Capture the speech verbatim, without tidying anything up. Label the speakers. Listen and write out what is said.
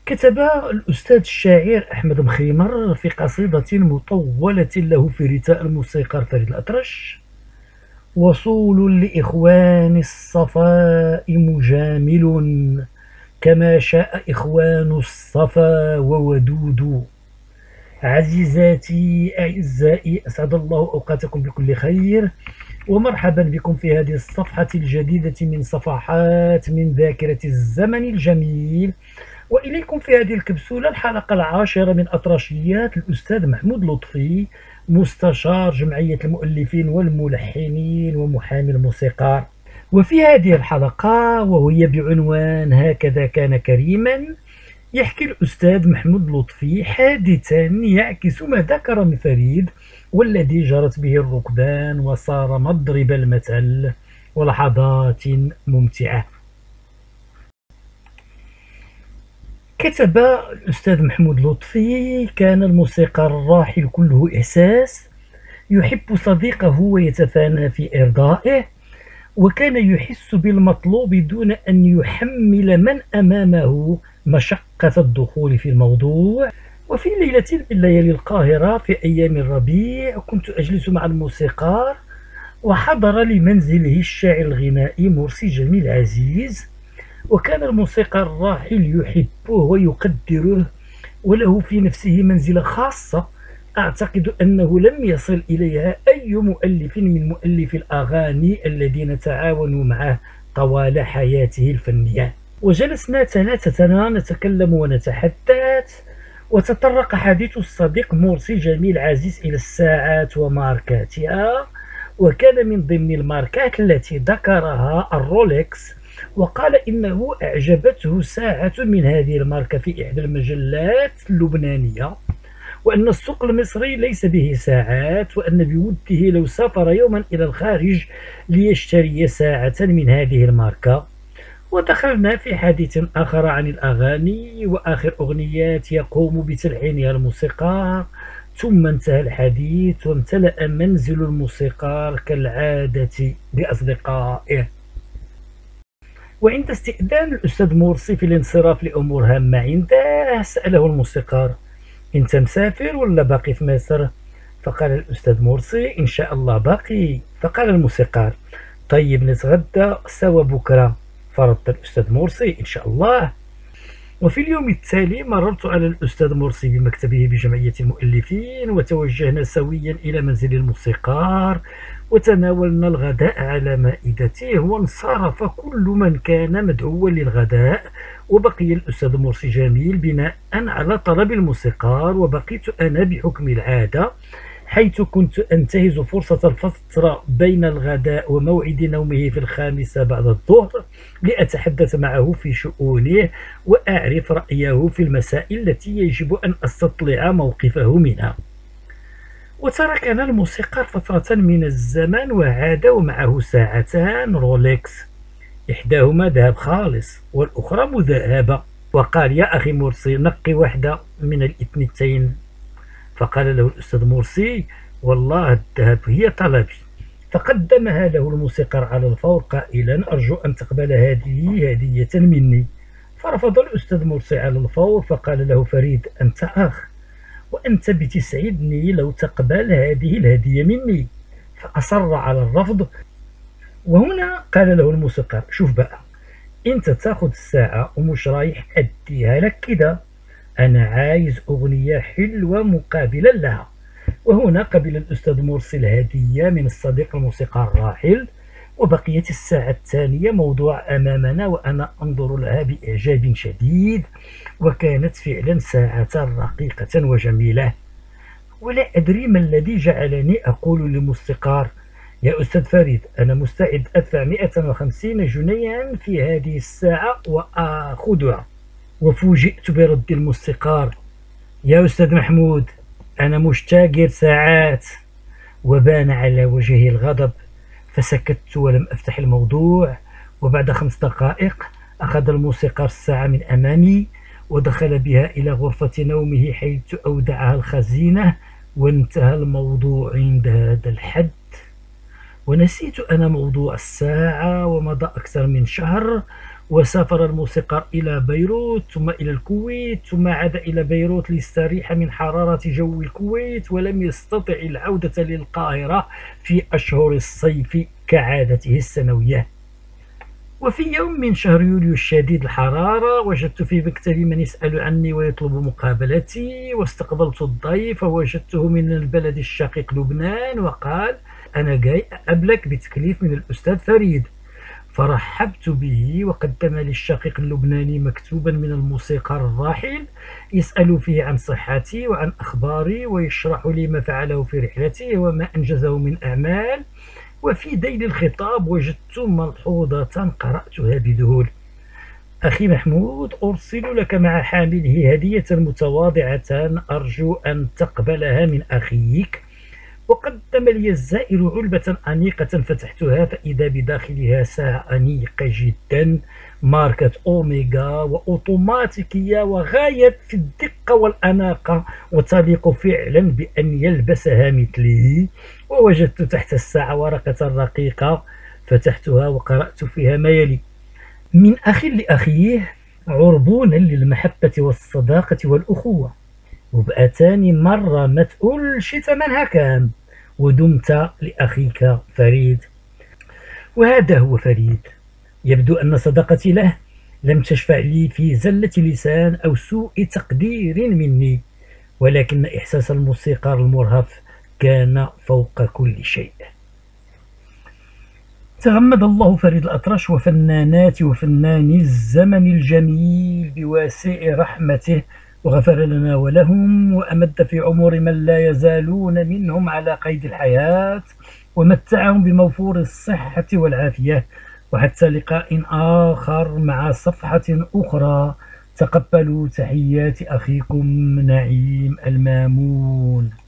Speaker 1: كتب الأستاذ الشاعر أحمد مخيمر في قصيدة مطولة له في رثاء الموسيقار فريد الأطرش: وصول لإخوان الصفاء مجامل، كما شاء إخوان الصفا وودود. عزيزاتي أعزائي، أسعد الله أوقاتكم بكل خير، ومرحبا بكم في هذه الصفحة الجديدة من صفحات من ذاكرة الزمن الجميل. وإليكم في هذه الكبسولة الحلقة العاشرة من أطرشيات الأستاذ محمود لطفي، مستشار جمعية المؤلفين والملحنين ومحامي الموسيقار. وفي هذه الحلقة، وهي بعنوان هكذا كان كريما، يحكي الأستاذ محمود لطفي حادثا يعكس ما ذكر من فريد والذي جرت به الركبان وصار مضرب المثل، ولحظات ممتعة. كتب الأستاذ محمود لطفي: كان الموسيقار الراحل كله إحساس، يحب صديقه ويتفانى في إرضائه، وكان يحس بالمطلوب دون أن يحمل من أمامه مشقة الدخول في الموضوع. وفي ليلة من ليالي القاهرة في أيام الربيع، كنت أجلس مع الموسيقار، وحضر لمنزله الشاعر الغنائي مرسي جميل عزيز، وكان الموسيقار الراحل يحبه ويقدره، وله في نفسه منزلة خاصة أعتقد أنه لم يصل إليها أي مؤلف من مؤلفي الأغاني الذين تعاونوا معه طوال حياته الفنية. وجلسنا ثلاثتنا نتكلم ونتحدث، وتطرق حديث الصديق مرسي جميل عزيز إلى الساعات وماركاتها، وكان من ضمن الماركات التي ذكرها الرولكس، وقال إنه أعجبته ساعة من هذه الماركة في إحدى المجلات اللبنانية، وأن السوق المصري ليس به ساعات، وأن بوده لو سافر يوما إلى الخارج ليشتري ساعة من هذه الماركة. ودخلنا في حديث آخر عن الأغاني وآخر أغنيات يقوم بتلحينها الموسيقار، ثم انتهى الحديث وامتلأ منزل الموسيقار كالعادة بأصدقائه. وعند استئذان الأستاذ مرسي في الانصراف لأمور هامة عنده، سأله الموسيقار: أنت مسافر ولا باقي في مصر؟ فقال الأستاذ مرسي: إن شاء الله باقي. فقال الموسيقار: طيب نتغدى سوا بكرة. فرد الأستاذ مرسي: إن شاء الله. وفي اليوم التالي مررت على الأستاذ مرسي بمكتبه بجمعية المؤلفين، وتوجهنا سويا إلى منزل الموسيقار، وتناولنا الغداء على مائدته، وانصرف كل من كان مدعوا للغداء، وبقي الأستاذ مرسي جميل بناء على طلب الموسيقار، وبقيت أنا بحكم العادة، حيث كنت أنتهز فرصة الفترة بين الغداء وموعد نومه في الخامسة بعد الظهر لأتحدث معه في شؤونه، وأعرف رأيه في المسائل التي يجب أن أستطلع موقفه منها. وتركنا الموسيقار فترة من الزمن، وعاد ومعه ساعتان رولكس، إحداهما ذهب خالص والأخرى مذهبة، وقال: يا أخي مرسي، نقي واحدة من الاثنتين. فقال له الأستاذ مرسي: والله الذهب هي طلبي. فقدمها له الموسيقار على الفور قائلا: أرجو أن تقبل هذه هدية مني. فرفض الأستاذ مرسي على الفور، فقال له فريد: أنت أخ، وأنت بتسعدني لو تقبل هذه الهدية مني. فأصر على الرفض. وهنا قال له الموسيقار: شوف بقى، أنت تاخذ الساعة ومش رايح أديها لك كده، أنا عايز أغنية حلوة مقابلا لها. وهنا قبل الأستاذ مرسي الهدية من الصديق الموسيقار الراحل، وبقيت الساعة الثانية موضوع أمامنا، وأنا أنظر لها بإعجاب شديد، وكانت فعلا ساعة رقيقة وجميلة. ولا أدري ما الذي جعلني أقول للموسيقار: يا أستاذ فريد، أنا مستعد أدفع مئة وخمسين جنيها في هذه الساعة وأخذها. وفوجئت برد الموسيقار: يا أستاذ محمود، أنا مش تاجر ساعات. وبان على وجهه الغضب، فسكت ولم أفتح الموضوع. وبعد خمس دقائق أخذ الموسيقار الساعة من أمامي، ودخل بها إلى غرفة نومه حيث أودعها الخزينة، وانتهى الموضوع عند هذا الحد. ونسيت أنا موضوع الساعة، ومضى أكثر من شهر وسافر الموسيقار إلى بيروت ثم إلى الكويت ثم عاد إلى بيروت ليستريح من حرارة جو الكويت، ولم يستطع العودة للقاهرة في أشهر الصيف كعادته السنوية. وفي يوم من شهر يوليو الشديد الحرارة وجدت في مكتبي من يسأل عني ويطلب مقابلتي، واستقبلت الضيف ووجدته من البلد الشقيق لبنان، وقال: أنا جاي أقابلك بتكليف من الأستاذ فريد. فرحبت به وقدم لي الشقيق اللبناني مكتوبا من الموسيقار الراحل يسأل فيه عن صحتي وعن أخباري ويشرح لي ما فعله في رحلته وما أنجزه من أعمال. وفي ذيل الخطاب وجدت ملحوظة قرأتها بذهول: أخي محمود، أرسل لك مع حامله هدية متواضعة أرجو أن تقبلها من أخيك. وقدم لي الزائر علبة أنيقة فتحتها فإذا بداخلها ساعة أنيقة جدا ماركة أوميغا وأوتوماتيكية وغاية في الدقة والأناقة وتليق فعلا بأن يلبسها مثلي. ووجدت تحت الساعة ورقة رقيقة فتحتها وقرأت فيها ما يلي: من أخ لأخيه، عربون للمحبة والصداقة والأخوة، وبأتاني مرة ما تقولش تمنها كام، ودمت لأخيك فريد. وهذا هو فريد. يبدو أن صداقتي له لم تشفع لي في زلة لسان أو سوء تقدير مني، ولكن إحساس الموسيقار المرهف كان فوق كل شيء. تغمد الله فريد الأطرش وفنانات وفناني الزمن الجميل بواسع رحمته، وغفر لنا ولهم، وأمد في عمر من لا يزالون منهم على قيد الحياة، ومتعهم بموفور الصحة والعافية. وحتى لقاء آخر مع صفحة أخرى، تقبلوا تحيات أخيكم نعيم المامون.